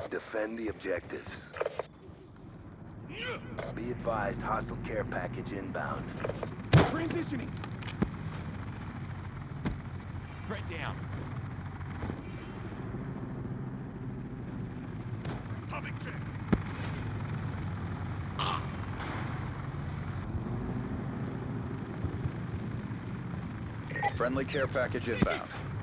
Defend the objectives. Be advised, hostile care package inbound. Transitioning. Threat down. Humming check. Friendly care package inbound.